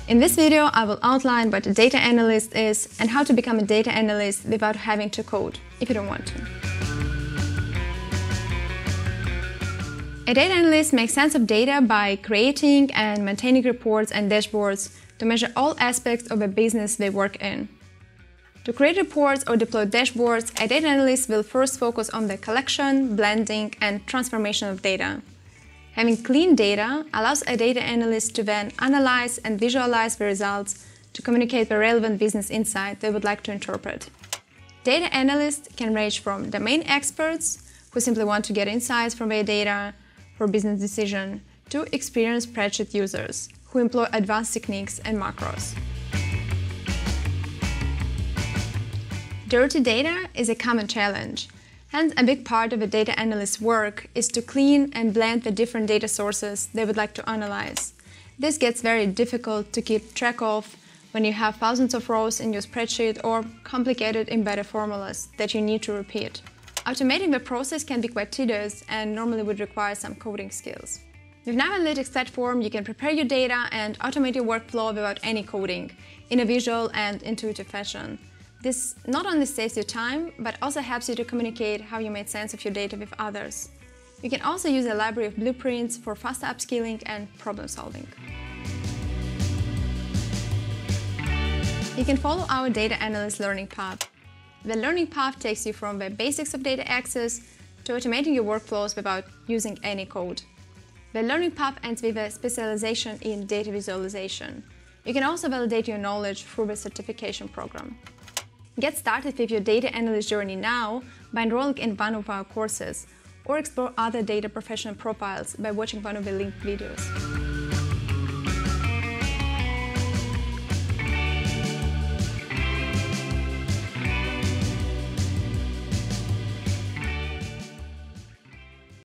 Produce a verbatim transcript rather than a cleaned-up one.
In this video, I will outline what a data analyst is and how to become a data analyst without having to code, if you don't want to. A data analyst makes sense of data by creating and maintaining reports and dashboards to measure all aspects of a business they work in. To create reports or deploy dashboards, a data analyst will first focus on the collection, blending, and transformation of data. Having clean data allows a data analyst to then analyze and visualize the results to communicate the relevant business insight they would like to interpret. Data analysts can range from domain experts, who simply want to get insights from their data for business decision, to experienced spreadsheet users, who employ advanced techniques and macros. Dirty data is a common challenge. Hence, a big part of a data analyst's work is to clean and blend the different data sources they would like to analyze. This gets very difficult to keep track of when you have thousands of rows in your spreadsheet or complicated embedded formulas that you need to repeat. Automating the process can be quite tedious and normally would require some coding skills. With KNIME Analytics Platform, you can prepare your data and automate your workflow without any coding, in a visual and intuitive fashion. This not only saves you time, but also helps you to communicate how you made sense of your data with others. You can also use a library of blueprints for faster upskilling and problem solving. You can follow our data analyst learning path. The learning path takes you from the basics of data access to automating your workflows without using any code. The learning path ends with a specialization in data visualization. You can also validate your knowledge through the certification program. Get started with your data analyst journey now by enrolling in one of our courses, or explore other data professional profiles by watching one of the linked videos.